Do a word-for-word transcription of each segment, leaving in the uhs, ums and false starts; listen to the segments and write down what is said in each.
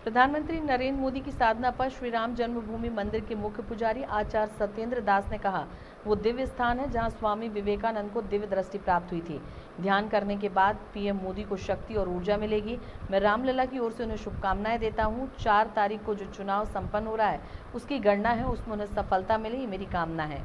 प्रधानमंत्री नरेंद्र मोदी की साधना पर श्री राम जन्मभूमि मंदिर के मुख्य पुजारी आचार्य सत्येंद्र दास ने कहा, वो दिव्य स्थान है जहां स्वामी विवेकानंद को दिव्य दृष्टि प्राप्त हुई थी। ध्यान करने के बाद पीएम मोदी को शक्ति और ऊर्जा मिलेगी। मैं रामलला की ओर से उन्हें शुभकामनाएं देता हूं। चार तारीख को जो चुनाव संपन्न हो रहा है उसकी गणना है, उसमें उन्हें सफलता मिले, ये मेरी कामना है।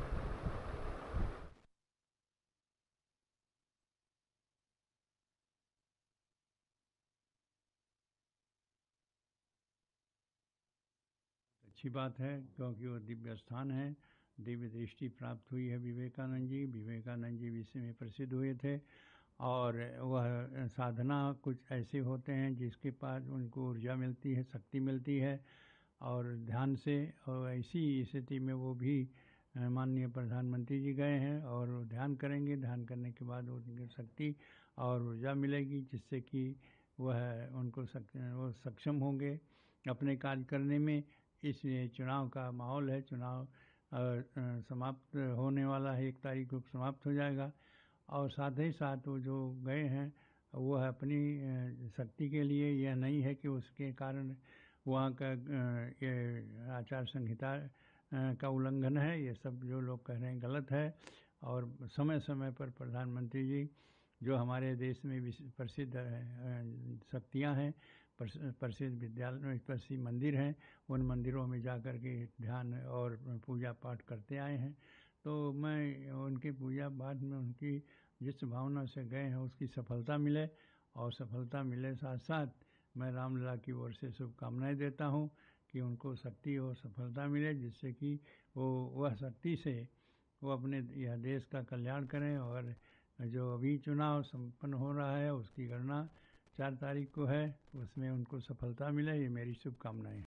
अच्छी बात है, क्योंकि वो दिव्य स्थान है। दिव्य दृष्टि प्राप्त हुई है विवेकानंद जी विवेकानंद जी विश्व में प्रसिद्ध हुए थे। और वह साधना कुछ ऐसे होते हैं जिसके पास उनको ऊर्जा मिलती है, शक्ति मिलती है। और ध्यान से, और ऐसी स्थिति में वो भी माननीय प्रधानमंत्री जी गए हैं और ध्यान करेंगे। ध्यान करने के बाद उनकी शक्ति और ऊर्जा मिलेगी, जिससे कि वह उनको सक, वो सक्षम होंगे अपने कार्य करने में। इस चुनाव का माहौल है, चुनाव समाप्त होने वाला है, एक तारीख को समाप्त हो जाएगा। और साथ ही साथ वो जो गए हैं वह अपनी शक्ति के लिए, यह नहीं है कि उसके कारण वहाँ का ये आचार संहिता का उल्लंघन है। ये सब जो लोग कह रहे हैं गलत है। और समय समय पर प्रधानमंत्री जी जो हमारे देश में प्रसिद्ध शक्तियाँ हैं, प्रसिद्ध विद्यालय, प्रसिद्ध मंदिर हैं, उन मंदिरों में जाकर के ध्यान और पूजा पाठ करते आए हैं। तो मैं उनकी पूजा पाठ में उनकी जिस भावना से गए हैं उसकी सफलता मिले, और सफलता मिले साथ साथ मैं रामलला की ओर से शुभकामनाएं देता हूं कि उनको शक्ति और सफलता मिले, जिससे कि वो वह शक्ति से वो अपने यह देश का कल्याण करें। और जो अभी चुनाव संपन्न हो रहा है उसकी गणना चार तारीख को है, उसमें उनको सफलता मिले, ये मेरी शुभकामनाएं हैं।